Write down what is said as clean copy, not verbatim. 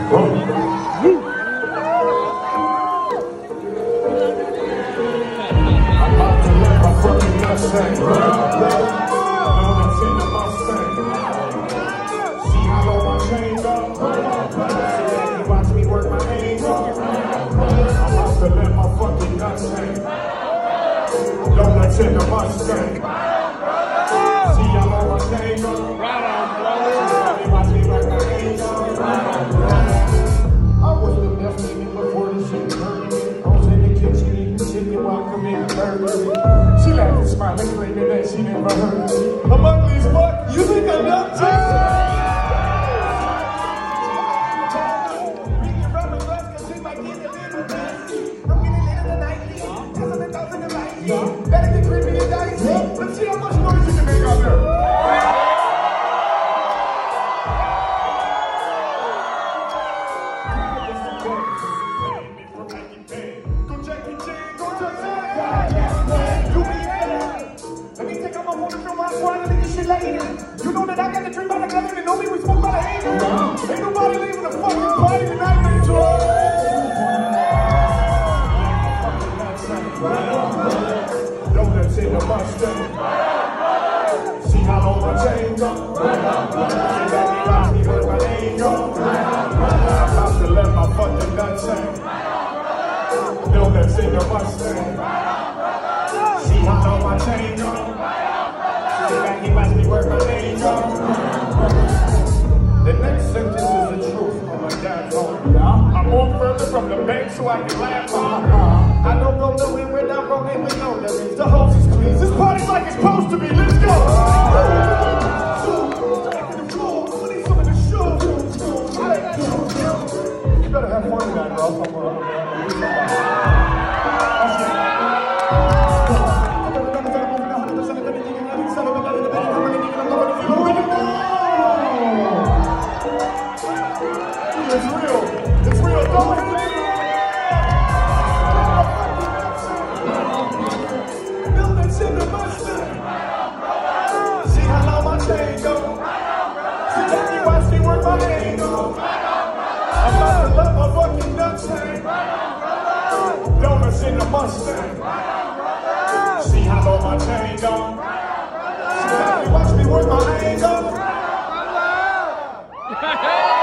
In the Mustang. See, I'm on my game. Right on, brother. Watch me like my game. I was the best nigga before the shit turned me. I was in the kitchen eating chicken while committing burglary. She laughed and smiled and claiming that she never heard me. I'm ugly as fuck. You think I'm dumb too? Bring your rubber gloves, cause she might get a little nasty. I'm getting in the nightly. Doesn't it open the light? Better get creepy and dicey. Let's see how much noise you can make out there. Go Jackie Chan, go Tarzan. You be let me take out my phone and show my squad and get shit later. You know that I got the drink by the gun and know me we smoke by the angle. Ain't nobody leaving the fucking party tonight, Ventura. In the Mustang. See how long my chain go? See that me watch me where my name go? I'm about to let my fucking nuts hang. Know that's in the Mustang. See how long my chain go? See that me watch me where my name go? The next sentence is the truth on my dad's home. I'm more further from the bank so I can laugh on. I don't go nowhere without rolling with no limits. The hose is clean. This party's like it's supposed to be. Let's go! You better have fun tonight, bro. It's real. It's real. Don't hit me. In the Mustang. See how long my chain go? See that me watch me work my angle. I'm about to let my fucking nuts hang. Donuts in the Mustang. See how long my chain go? See that me watch me work my angle.